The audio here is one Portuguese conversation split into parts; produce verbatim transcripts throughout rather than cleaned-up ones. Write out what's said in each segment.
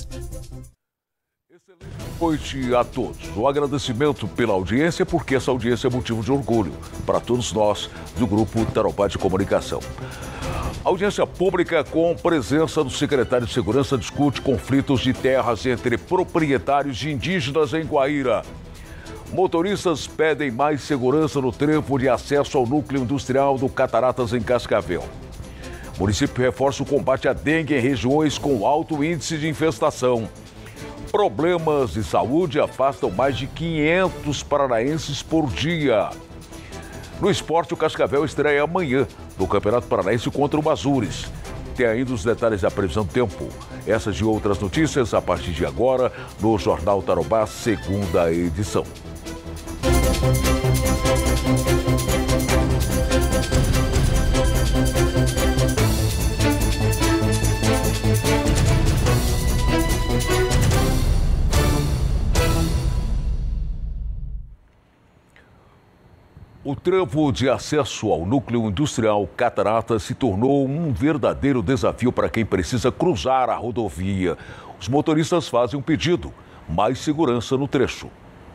Excelente noite a todos. O agradecimento pela audiência, porque essa audiência é motivo de orgulho para todos nós do Grupo Tarobá de Comunicação. Audiência pública com presença do secretário de Segurança discute conflitos de terras entre proprietários de indígenas em Guaíra. Motoristas pedem mais segurança no trevo de acesso ao núcleo industrial do Cataratas em Cascavel. O município reforça o combate à dengue em regiões com alto índice de infestação. Problemas de saúde afastam mais de quinhentos paranaenses por dia. No esporte, o Cascavel estreia amanhã no Campeonato Paranaense contra o Mazures. Tem ainda os detalhes da previsão do tempo. Essas e outras notícias a partir de agora no Jornal Tarobá, segunda edição. O trevo de acesso ao núcleo industrial Cataratas se tornou um verdadeiro desafio para quem precisa cruzar a rodovia. Os motoristas fazem um pedido: mais segurança no trecho.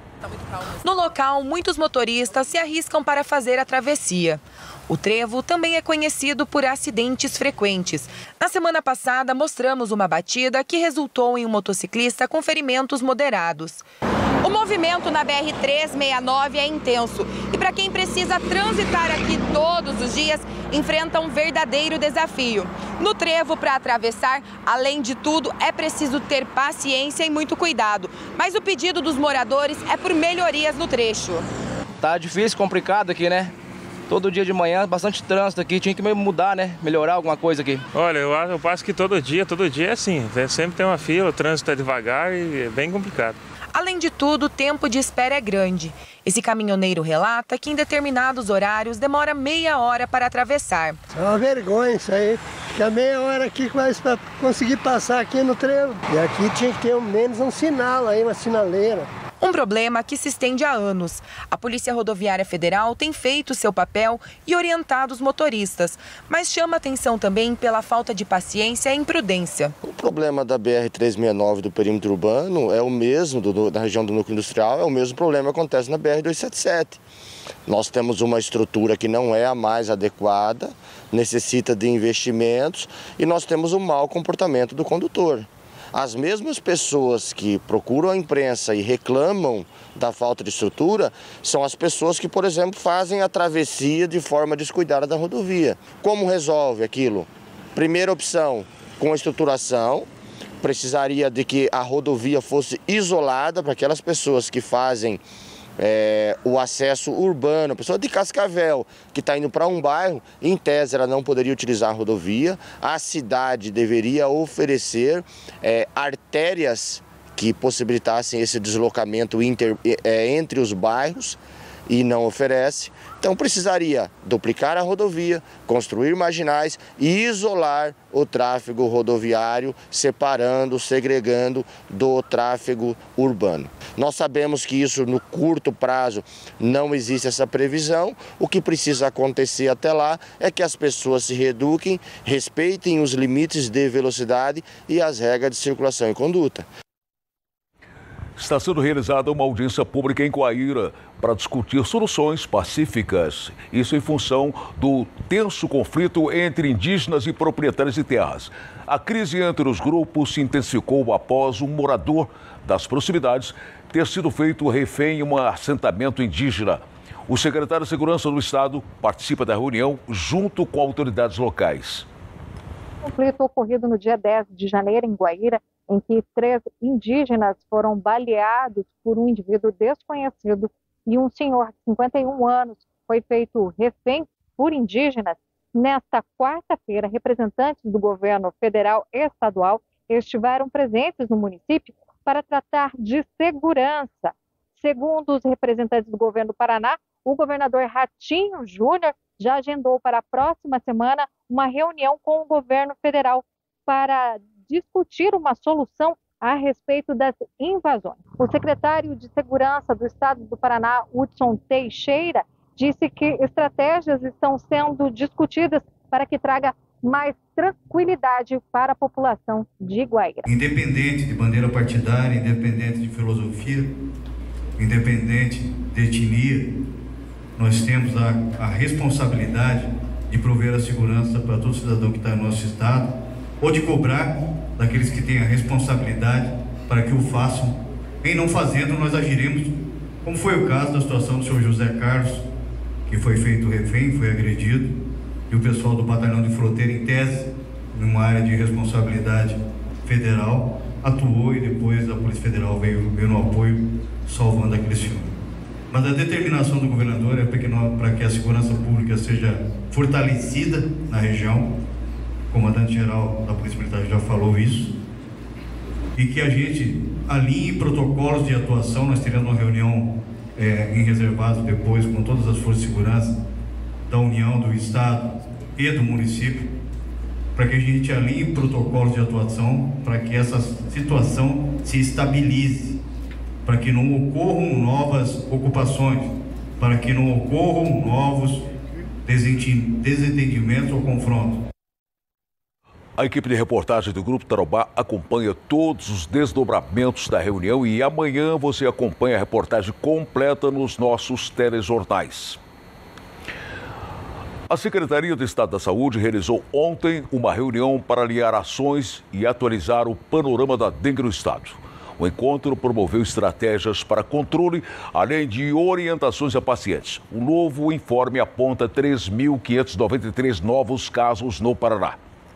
No local, muitos motoristas se arriscam para fazer a travessia. O trevo também é conhecido por acidentes frequentes. Na semana passada, mostramos uma batida que resultou em um motociclista com ferimentos moderados. O movimento na B R trezentos e sessenta e nove é intenso e para quem precisa transitar aqui todos os dias, enfrenta um verdadeiro desafio. No trevo, para atravessar, além de tudo, é preciso ter paciência e muito cuidado. Mas o pedido dos moradores é por melhorias no trecho. Tá difícil, complicado aqui, né? Todo dia de manhã, bastante trânsito aqui, tinha que mudar, né? Melhorar alguma coisa aqui. Olha, eu, eu passo que todo dia, todo dia é assim, sempre tem uma fila, o trânsito é devagar e é bem complicado. Além de tudo, o tempo de espera é grande. Esse caminhoneiro relata que em determinados horários demora meia hora para atravessar. É uma vergonha isso aí. Fica meia hora aqui quase para conseguir passar aqui no trevo. E aqui tinha que ter ao menos um sinal aí, uma sinaleira. Um problema que se estende há anos. A Polícia Rodoviária Federal tem feito seu papel e orientado os motoristas, mas chama atenção também pela falta de paciência e imprudência. O problema da B R trezentos e sessenta e nove do perímetro urbano é o mesmo, do, da região do núcleo industrial, é o mesmo problema que acontece na B R duzentos e setenta e sete. Nós temos uma estrutura que não é a mais adequada, necessita de investimentos e nós temos um mau comportamento do condutor. As mesmas pessoas que procuram a imprensa e reclamam da falta de estrutura são as pessoas que, por exemplo, fazem a travessia de forma descuidada da rodovia. Como resolve aquilo? Primeira opção, com estruturação, precisaria de que a rodovia fosse isolada para aquelas pessoas que fazem É, o acesso urbano, a pessoa de Cascavel que está indo para um bairro, em tese ela não poderia utilizar a rodovia, a cidade deveria oferecer é, artérias que possibilitassem esse deslocamento inter, é, entre os bairros e não oferece. Então precisaria duplicar a rodovia, construir marginais e isolar o tráfego rodoviário, separando, segregando do tráfego urbano. Nós sabemos que isso no curto prazo não existe essa previsão. O que precisa acontecer até lá é que as pessoas se reeduquem, respeitem os limites de velocidade e as regras de circulação e conduta. Está sendo realizada uma audiência pública em Guaíra para discutir soluções pacíficas. Isso em função do tenso conflito entre indígenas e proprietários de terras. A crise entre os grupos se intensificou após um morador das proximidades ter sido feito refém em um assentamento indígena. O secretário de Segurança do Estado participa da reunião junto com autoridades locais. O conflito ocorrido no dia dez de janeiro em Guaíra, em que três indígenas foram baleados por um indivíduo desconhecido e um senhor de cinquenta e um anos foi feito refém por indígenas. Nesta quarta-feira, representantes do governo federal e estadual estiveram presentes no município para tratar de segurança. Segundo os representantes do governo do Paraná, o governador Ratinho Júnior já agendou para a próxima semana uma reunião com o governo federal para discutir uma solução a respeito das invasões. O secretário de Segurança do Estado do Paraná, Hudson Teixeira, disse que estratégias estão sendo discutidas para que traga mais tranquilidade para a população de Guaíra. Independente de bandeira partidária, independente de filosofia, independente de etnia, nós temos a, a responsabilidade de prover a segurança para todo cidadão que está no nosso estado, ou de cobrar daqueles que têm a responsabilidade para que o façam. Em não fazendo, nós agiremos, como foi o caso da situação do senhor José Carlos, que foi feito refém, foi agredido, e o pessoal do Batalhão de Fronteira, em tese, numa área de responsabilidade federal, atuou e depois a Polícia Federal veio, veio no apoio, salvando aquele senhor. Mas a determinação do governador é para que a segurança pública seja fortalecida na região. O comandante-geral da Polícia Militar já falou isso. E que a gente alinhe protocolos de atuação. Nós teremos uma reunião é, em reservado depois com todas as forças de segurança da União, do Estado e do município, para que a gente alinhe protocolos de atuação para que essa situação se estabilize, para que não ocorram novas ocupações, para que não ocorram novos desentendimentos ou confrontos. A equipe de reportagem do Grupo Tarobá acompanha todos os desdobramentos da reunião e amanhã você acompanha a reportagem completa nos nossos telejornais. A Secretaria de Estado da Saúde realizou ontem uma reunião para alinhar ações e atualizar o panorama da dengue no estado. O encontro promoveu estratégias para controle, além de orientações a pacientes. O novo informe aponta três mil quinhentos e noventa e três novos casos no Paraná.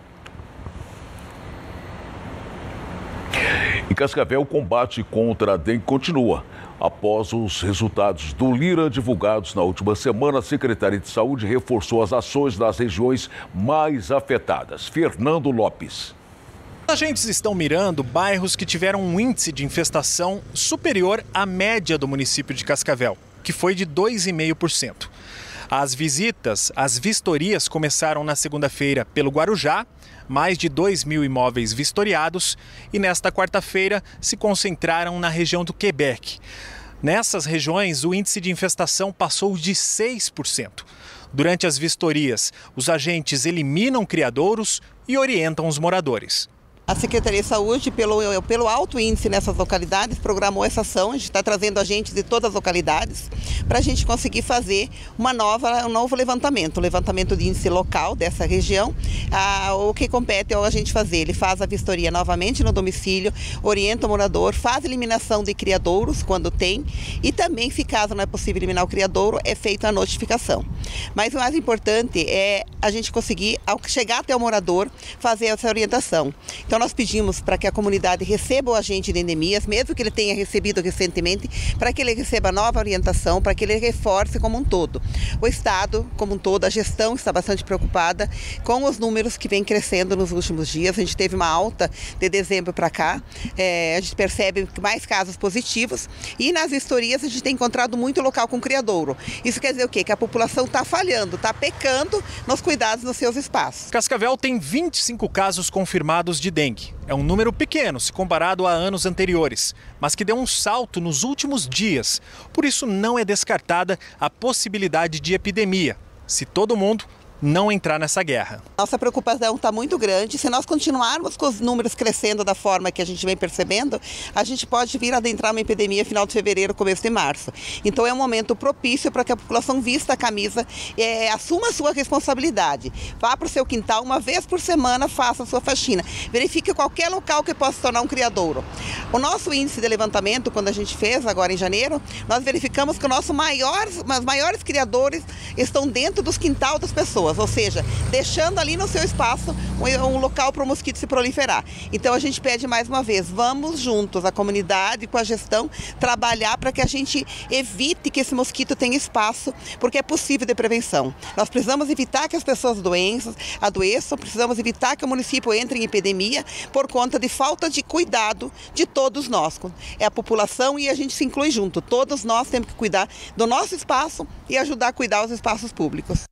Em Cascavel, o combate contra a dengue continua. Após os resultados do Lira divulgados na última semana, a Secretaria de Saúde reforçou as ações nas regiões mais afetadas. Fernando Lopes. Os agentes estão mirando bairros que tiveram um índice de infestação superior à média do município de Cascavel, que foi de dois vírgula cinco por cento. As visitas, as vistorias começaram na segunda-feira pelo Guarujá, mais de dois mil imóveis vistoriados, e nesta quarta-feira se concentraram na região do Quebec. Nessas regiões, o índice de infestação passou de seis por cento. Durante as vistorias, os agentes eliminam criadouros e orientam os moradores. A Secretaria de Saúde, pelo, pelo alto índice nessas localidades, programou essa ação. A gente está trazendo agentes de todas as localidades para a gente conseguir fazer uma nova, um novo levantamento, um levantamento de índice local dessa região. Ah, o que compete é o agente fazer, ele faz a vistoria novamente no domicílio, orienta o morador, faz eliminação de criadouros quando tem e também, se caso não é possível eliminar o criadouro, é feita a notificação. Mas o mais importante é a gente conseguir, ao chegar até o morador, fazer essa orientação. Então nós pedimos para que a comunidade receba o agente de endemias, mesmo que ele tenha recebido recentemente, para que ele receba nova orientação, para que ele reforce como um todo. O Estado, como um todo, a gestão está bastante preocupada com os números que vem crescendo nos últimos dias. A gente teve uma alta de dezembro para cá, é, a gente percebe mais casos positivos e nas vistorias a gente tem encontrado muito local com criadouro. Isso quer dizer o quê? Que a população está falhando, está pecando nos cuidados nos seus espaços. Cascavel tem vinte e cinco casos confirmados de dengue. É um número pequeno se comparado a anos anteriores, mas que deu um salto nos últimos dias. Por isso não é descartada a possibilidade de epidemia, se todo mundo não entrar nessa guerra. Nossa preocupação está muito grande. Se nós continuarmos com os números crescendo da forma que a gente vem percebendo, a gente pode vir a adentrar uma epidemia final de fevereiro, começo de março. Então é um momento propício para que a população vista a camisa, é, assuma a sua responsabilidade. Vá para o seu quintal uma vez por semana, faça a sua faxina. Verifique qualquer local que possa se tornar um criadouro. O nosso índice de levantamento, quando a gente fez agora em janeiro, nós verificamos que os nossos maiores, os maiores criadores estão dentro dos quintais das pessoas. Ou seja, deixando ali no seu espaço um, um local para o mosquito se proliferar. Então a gente pede mais uma vez, vamos juntos, a comunidade com a gestão, trabalhar para que a gente evite que esse mosquito tenha espaço, porque é possível de prevenção. Nós precisamos evitar que as pessoas doenças, adoeçam, precisamos evitar que o município entre em epidemia por conta de falta de cuidado de todos nós. É a população e a gente se inclui junto. Todos nós temos que cuidar do nosso espaço e ajudar a cuidar dos espaços públicos.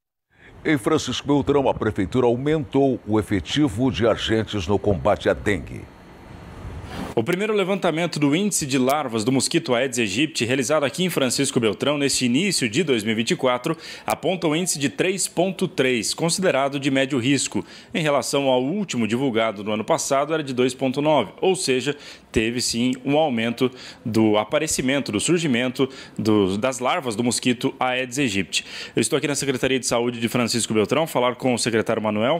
Em Francisco Beltrão, a Prefeitura aumentou o efetivo de agentes no combate à dengue. O primeiro levantamento do índice de larvas do mosquito Aedes aegypti, realizado aqui em Francisco Beltrão neste início de dois mil e vinte e quatro, aponta um índice de três ponto três, considerado de médio risco. Em relação ao último divulgado no ano passado, era de dois ponto nove, ou seja, teve sim um aumento do aparecimento, do surgimento do, das larvas do mosquito Aedes aegypti. Eu estou aqui na Secretaria de Saúde de Francisco Beltrão, falar com o secretário Manuel,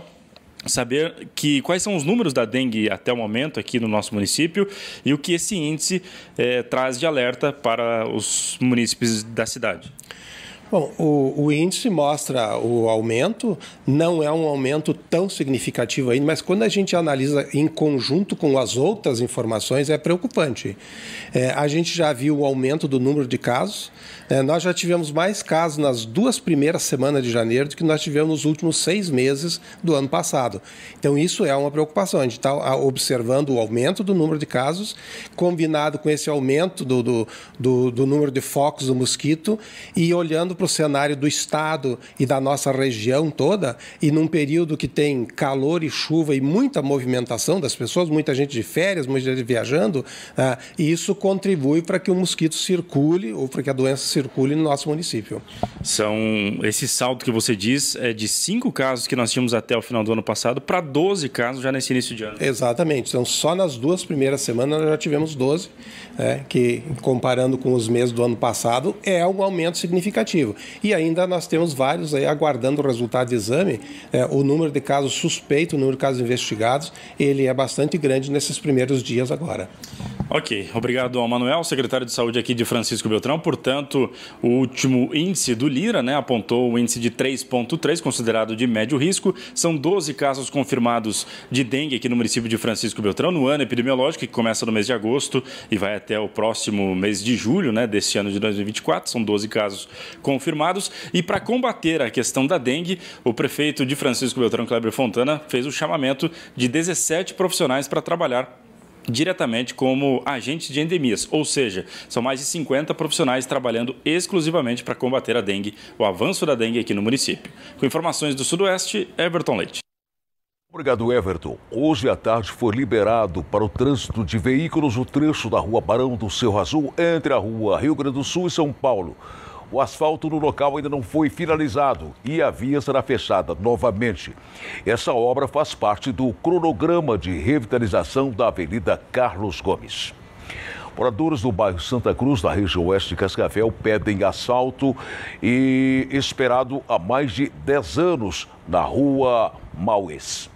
saber que, quais são os números da dengue até o momento aqui no nosso município e o que esse índice eh, traz de alerta para os munícipes da cidade. Bom, o, o índice mostra o aumento, não é um aumento tão significativo ainda, mas quando a gente analisa em conjunto com as outras informações é preocupante. É, a gente já viu o aumento do número de casos, é, nós já tivemos mais casos nas duas primeiras semanas de janeiro do que nós tivemos nos últimos seis meses do ano passado. Então isso é uma preocupação, a gente está observando o aumento do número de casos, combinado com esse aumento do, do, do, do número de focos do mosquito e olhando para o cenário do estado e da nossa região toda, e num período que tem calor e chuva e muita movimentação das pessoas, muita gente de férias, muita gente viajando, ah, e isso contribui para que o mosquito circule ou para que a doença circule no nosso município. São, esse saldo que você diz é de cinco casos que nós tínhamos até o final do ano passado para doze casos já nesse início de ano. Exatamente, então só nas duas primeiras semanas nós já tivemos doze, né, que comparando com os meses do ano passado é um aumento significativo. E ainda nós temos vários aí aguardando o resultado de exame. É, o número de casos suspeitos, o número de casos investigados, ele é bastante grande nesses primeiros dias agora. Ok, obrigado ao Manuel, secretário de Saúde aqui de Francisco Beltrão. Portanto, o último índice do Lira, né, apontou o índice de três ponto três, considerado de médio risco. São doze casos confirmados de dengue aqui no município de Francisco Beltrão, no ano epidemiológico, que começa no mês de agosto e vai até o próximo mês de julho, né, deste ano de dois mil e vinte e quatro. São doze casos confirmados. E para combater a questão da dengue, o prefeito de Francisco Beltrão, Kleber Fontana, fez o chamamento de dezessete profissionais para trabalhar diretamente como agentes de endemias, ou seja, são mais de cinquenta profissionais trabalhando exclusivamente para combater a dengue, o avanço da dengue aqui no município. Com informações do Sudoeste, Everton Leite. Obrigado, Everton. Hoje à tarde foi liberado para o trânsito de veículos o trecho da Rua Barão do Cerro Azul entre a Rua Rio Grande do Sul e São Paulo. O asfalto no local ainda não foi finalizado e a via será fechada novamente. Essa obra faz parte do cronograma de revitalização da Avenida Carlos Gomes. Moradores do bairro Santa Cruz, da região oeste de Cascavel, pedem asfalto e esperado há mais de dez anos na Rua Maués.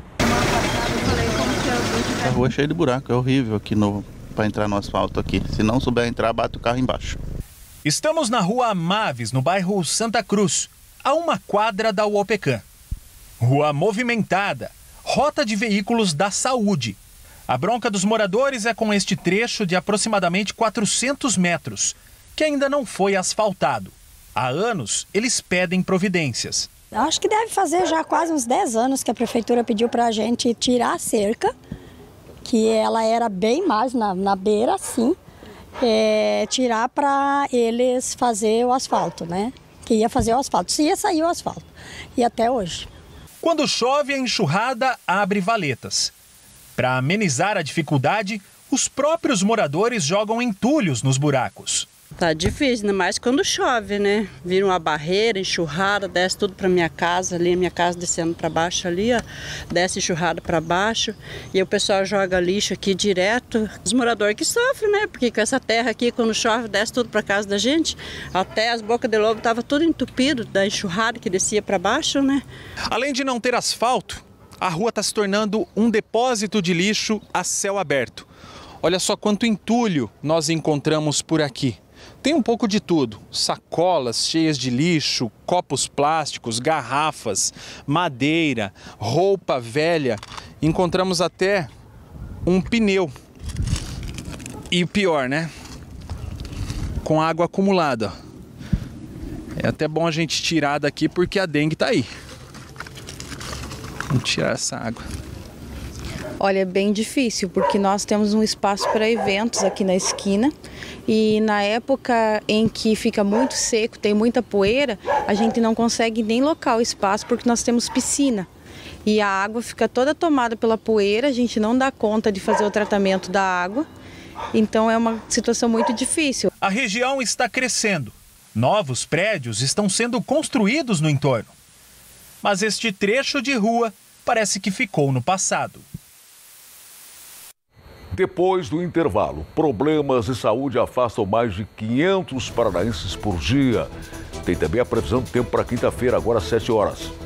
A rua é cheia de buraco, é horrível aqui para entrar no asfalto aqui. Se não souber entrar, bate o carro embaixo. Estamos na Rua Maves, no bairro Santa Cruz, a uma quadra da U O P E C A M. Rua movimentada, rota de veículos da saúde. A bronca dos moradores é com este trecho de aproximadamente quatrocentos metros, que ainda não foi asfaltado. Há anos, eles pedem providências. Acho que deve fazer já quase uns dez anos que a prefeitura pediu para a gente tirar a cerca, que ela era bem mais na, na beira, assim. É, tirar para eles fazer o asfalto, né? Que ia fazer o asfalto, se ia sair o asfalto. E até hoje. Quando chove, a enxurrada abre valetas. Para amenizar a dificuldade, os próprios moradores jogam entulhos nos buracos. Tá difícil, ainda mais quando chove, né? Vira uma barreira, enxurrada, desce tudo para minha casa, ali, a minha casa descendo para baixo ali, ó, desce enxurrada para baixo, e o pessoal joga lixo aqui direto. Os moradores que sofrem, né? Porque com essa terra aqui, quando chove, desce tudo para casa da gente. Até as bocas de lobo tava tudo entupido da enxurrada que descia para baixo, né? Além de não ter asfalto, a rua está se tornando um depósito de lixo a céu aberto. Olha só quanto entulho nós encontramos por aqui. Tem um pouco de tudo, sacolas cheias de lixo, copos plásticos, garrafas, madeira, roupa velha. Encontramos até um pneu. E o pior, né? Com água acumulada. É até bom a gente tirar daqui porque a dengue tá aí. Vamos tirar essa água. Olha, é bem difícil, porque nós temos um espaço para eventos aqui na esquina e na época em que fica muito seco, tem muita poeira, a gente não consegue nem locar o espaço porque nós temos piscina. e a água fica toda tomada pela poeira, a gente não dá conta de fazer o tratamento da água, então é uma situação muito difícil. A região está crescendo, novos prédios estão sendo construídos no entorno, mas este trecho de rua parece que ficou no passado. Depois do intervalo, problemas de saúde afastam mais de quinhentos paranaenses por dia. Tem também a previsão do tempo para quinta-feira, agora às sete horas.